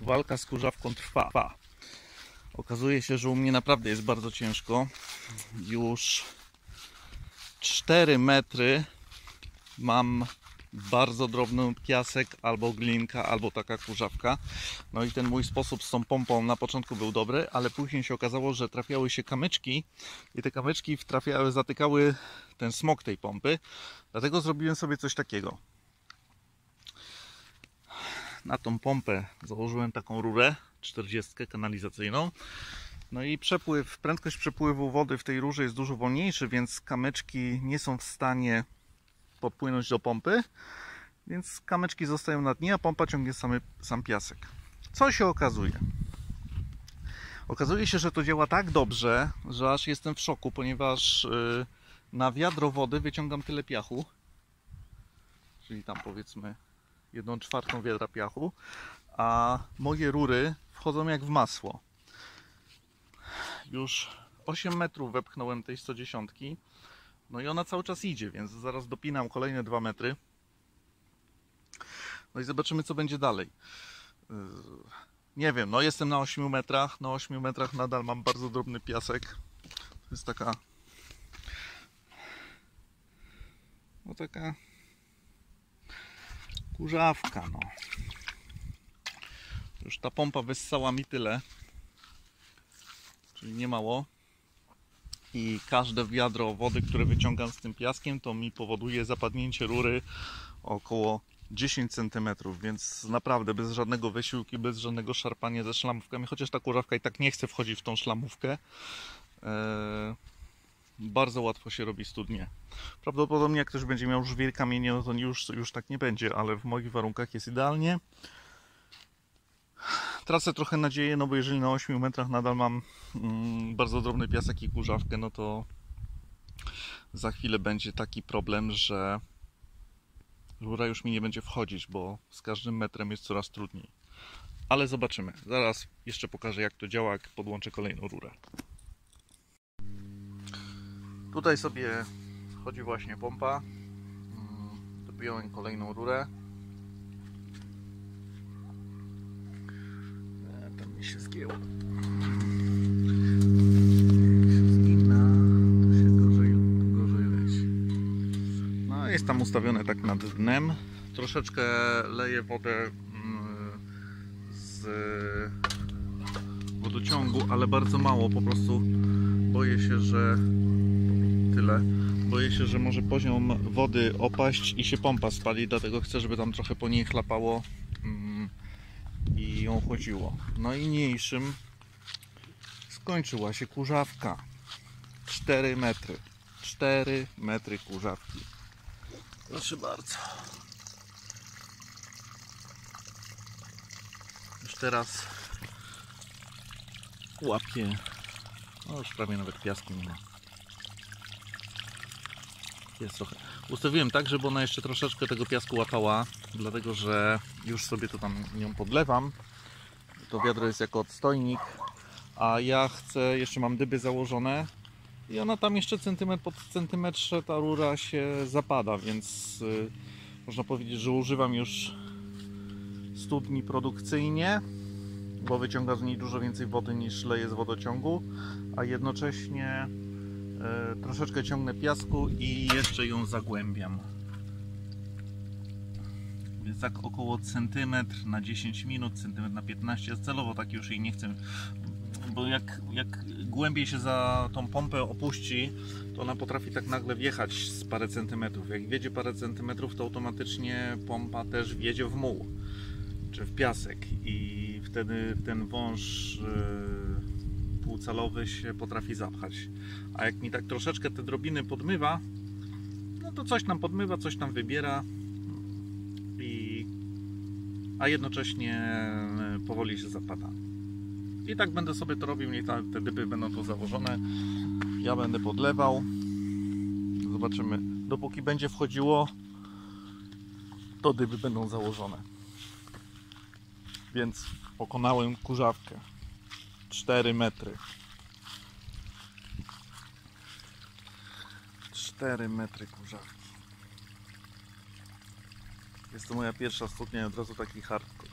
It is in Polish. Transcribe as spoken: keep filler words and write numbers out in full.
walka z kurzawką trwa. Okazuje się, że u mnie naprawdę jest bardzo ciężko. Już cztery metry mam bardzo drobny piasek, albo glinka, albo taka kurzawka. No i ten mój sposób z tą pompą na początku był dobry, ale później się okazało, że trafiały się kamyczki i te kamyczki trafiały, zatykały ten smok tej pompy. Dlatego zrobiłem sobie coś takiego. Na tą pompę założyłem taką rurę czterdziestkę kanalizacyjną. No i przepływ, prędkość przepływu wody w tej rurze jest dużo wolniejszy, więc kamyczki nie są w stanie podpłynąć do pompy, więc kamyczki zostają na dnie, a pompa ciągnie samy, sam piasek. Co się okazuje? Okazuje się, że to działa tak dobrze, że aż jestem w szoku, ponieważ yy, na wiadro wody wyciągam tyle piachu, czyli tam powiedzmy jedną czwartą wiadra piachu, a moje rury wchodzą jak w masło. Już osiem metrów wepchnąłem tej sto dziesięć, no i ona cały czas idzie, więc zaraz dopinam kolejne dwa metry. No i zobaczymy, co będzie dalej. Nie wiem, no jestem na ośmiu metrach, na ośmiu metrach nadal mam bardzo drobny piasek. To jest taka... No taka... kurzawka, no. Już ta pompa wyssała mi tyle, czyli nie mało. I każde wiadro wody, które wyciągam z tym piaskiem, to mi powoduje zapadnięcie rury około dziesięć centymetrów, więc naprawdę bez żadnego wysiłku, bez żadnego szarpania ze szlamówkami, chociaż ta kurzawka i tak nie chce wchodzić w tą szlamówkę. Eee, bardzo łatwo się robi studnie. Prawdopodobnie jak ktoś będzie miał żwir kamienie, no to już, już tak nie będzie, ale w moich warunkach jest idealnie. Tracę trochę nadzieję, no bo jeżeli na ośmiu metrach nadal mam mm, bardzo drobny piasek i kurzawkę, no to za chwilę będzie taki problem, że rura już mi nie będzie wchodzić, bo z każdym metrem jest coraz trudniej. Ale zobaczymy. Zaraz jeszcze pokażę, jak to działa, jak podłączę kolejną rurę. Tutaj sobie chodzi właśnie pompa. Dopiąłem kolejną rurę. Tam mi się zgięło. Jest tam ustawione tak nad dnem. Troszeczkę leję wodę z wodociągu, ale bardzo mało. Po prostu boję się, że tyle. Boję się, że może poziom wody opaść i się pompa spali, dlatego chcę, żeby tam trochę po niej chlapało i ją chłodziło. No i mniejszym skończyła się kurzawka. cztery metry. cztery metry kurzawki. Proszę bardzo. Już teraz łapię. No już prawie nawet piasku nie ma. Jest trochę. Ustawiłem tak, żeby ona jeszcze troszeczkę tego piasku łapała, dlatego że już sobie to tam nią podlewam. To wiadro jest jako odstojnik, a ja chcę, jeszcze mam dyby założone. I ona tam jeszcze centymetr po centymetrze, ta rura się zapada, więc yy, można powiedzieć, że używam już studni produkcyjnie, bo wyciąga z niej dużo więcej wody niż leje z wodociągu, a jednocześnie yy, troszeczkę ciągnę piasku i jeszcze ją zagłębiam. Więc tak około centymetr na dziesięć minut, centymetr na piętnaście, celowo tak już jej nie chcę. Bo jak, jak głębiej się za tą pompę opuści, to ona potrafi tak nagle wjechać z parę centymetrów. Jak wjedzie parę centymetrów, to automatycznie pompa też wjedzie w muł, czy w piasek i wtedy ten wąż yy, półcalowy się potrafi zapchać. A jak mi tak troszeczkę te drobiny podmywa, no to coś tam podmywa, coś tam wybiera, i, a jednocześnie powoli się zapada. I tak będę sobie to robił, niech te dyby będą tu założone. Ja będę podlewał. Zobaczymy. Dopóki będzie wchodziło, to dyby będą założone. Więc pokonałem kurzawkę. cztery metry. cztery metry kurzawki. Jest to moja pierwsza studnia, od razu taki hardcore.